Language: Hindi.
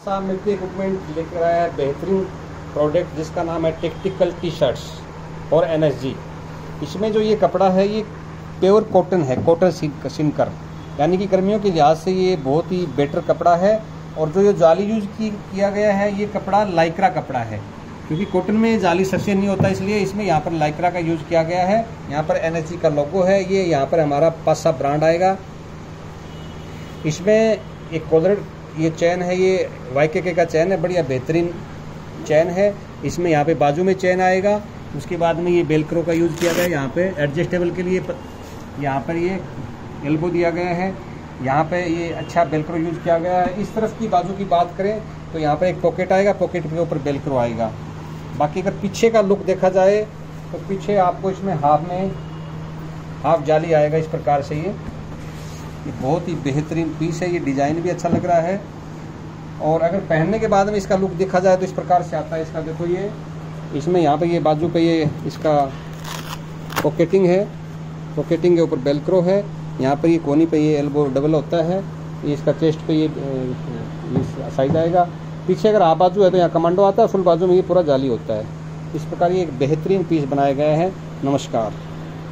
मिलिट्री इक्विपमेंट लेकर आया है बेहतरीन प्रोडक्ट जिसका नाम है टेक्टिकल टी शर्ट्स और एनएसजी। इसमें जो ये कपड़ा है ये प्योर कॉटन है, कॉटन सिनकर, यानी कि गर्मियों के लिहाज से ये बहुत ही बेटर कपड़ा है। और जो ये जाली यूज किया गया है ये कपड़ा लाइक्रा कपड़ा है, क्योंकि कॉटन में जाली सक्सेस नहीं होता, इसलिए इसमें यहाँ पर लाइक्रा का यूज किया गया है। यहाँ पर एनएसजी का लोगो है, ये यहाँ पर हमारा पासा ब्रांड आएगा। इसमें एक कॉलर ये चैन है, ये YKK का चैन है, बढ़िया बेहतरीन चैन है। इसमें यहाँ पे बाजू में चैन आएगा। उसके बाद में ये बेल्क्रो का यूज़ किया गया है, यहाँ पे एडजस्टेबल के लिए यहाँ पर ये एल्बो दिया गया है, यहाँ पे ये अच्छा बेल्क्रो यूज़ किया गया है। इस तरफ की बाजू की बात करें तो यहाँ पे एक पॉकेट आएगा, पॉकेट के ऊपर बेल्क्रो आएगा। बाकी अगर पीछे का लुक देखा जाए तो पीछे आपको इसमें हाफ जाली आएगा इस प्रकार से। ये बहुत ही बेहतरीन पीस है, ये डिज़ाइन भी अच्छा लग रहा है। और अगर पहनने के बाद में इसका लुक देखा जाए तो इस प्रकार से आता है। इसका देखो ये इसमें यहाँ पे ये बाजू पे ये इसका पॉकेटिंग है, पॉकेटिंग के ऊपर बेल्क्रो है। यहाँ पर ये कोनी पे ये एल्बो डबल होता है, ये इसका चेस्ट पे ये साइज आएगा। पीछे अगर हाफ बाजू है तो यहाँ कमांडो आता है, फुल बाजू में ये पूरा जाली होता है। इस प्रकार ये एक बेहतरीन पीस बनाया गया है। नमस्कार।